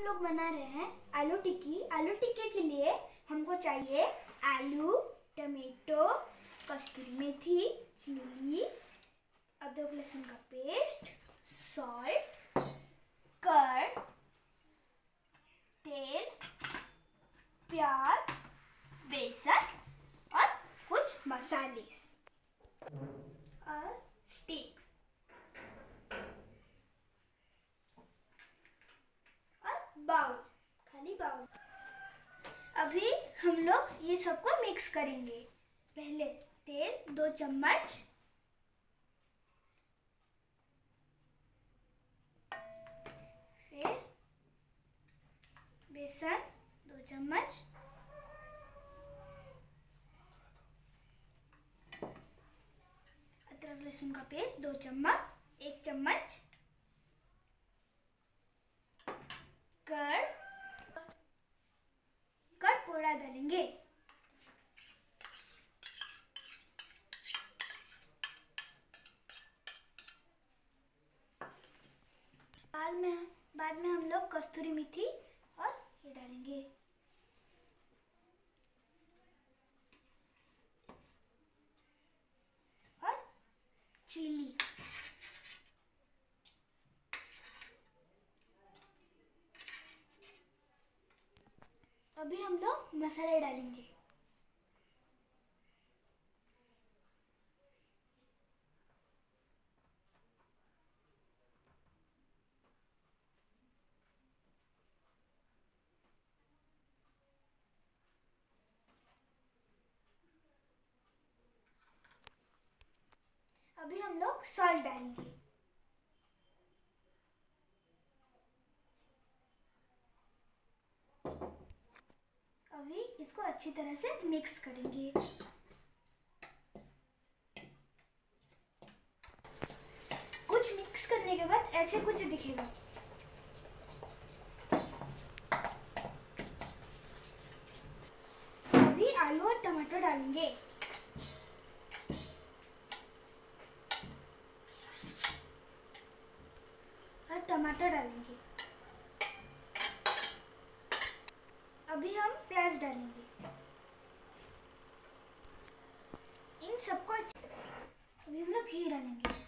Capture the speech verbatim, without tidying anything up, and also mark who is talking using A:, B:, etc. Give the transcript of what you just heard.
A: लोग बना रहे हैं आलू टिक्की। आलू टिक्की के लिए हमको चाहिए आलू, टमाटो, कस्तूरी मेथी, चिली, अदरक लहसुन का पेस्ट, सॉल्ट, कर्ड, तेल, प्याज, बेसन और कुछ मसाले और स्टिक्स और बाउल, खाली बाउल। अभी हम लोग ये सबको मिक्स करेंगे। पहले तेल दो चम्मच, फिर बेसन दो चम्मच, अदरक लहसुन का पेस्ट दो चम्मच, एक चम्मच, कर्ड कर्ड पोड़ा डालेंगे। बाद में बाद में हम लोग कस्तूरी मेथी और ये डालेंगे। और चिली। अभी हम लोग मसाले डालेंगे। अभी हम लोग सॉल्ट डालेंगे। अभी इसको अच्छी तरह से मिक्स करेंगे। कुछ मिक्स करने के बाद ऐसे कुछ दिखेगा। अभी आलू और टमाटर डालेंगे। और टमाटर डालेंगे। अभी हम प्याज डालेंगे। इन सबको अभी हम लोग घी डालेंगे।